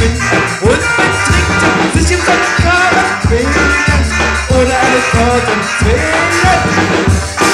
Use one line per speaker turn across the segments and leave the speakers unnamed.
stinkt und betrinkt sich im Sonnengraben wählen oder eine Torten wählen.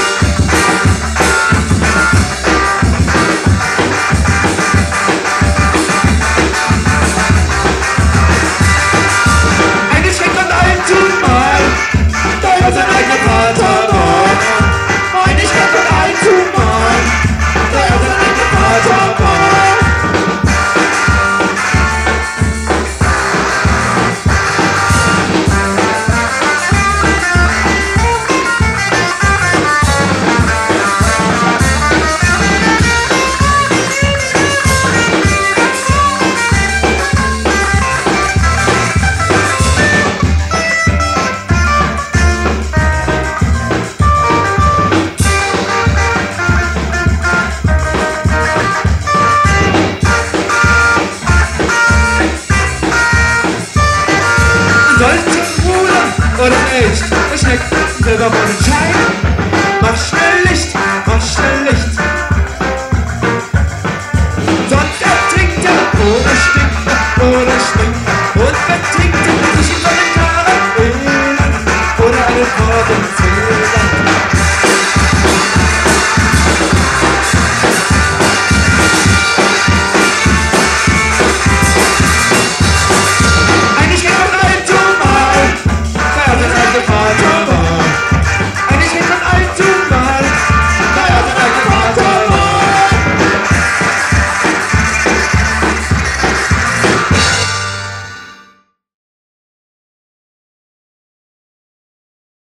Oder nicht, das schmeckt selber mal entscheiden. Mach schnell Licht, mach schnell Licht. Sonst ertrinkt er oder stinkt er oder stinkt er und betrinkt er sich in Sonnengraben Elend oder eine Kortenzähler. Vater.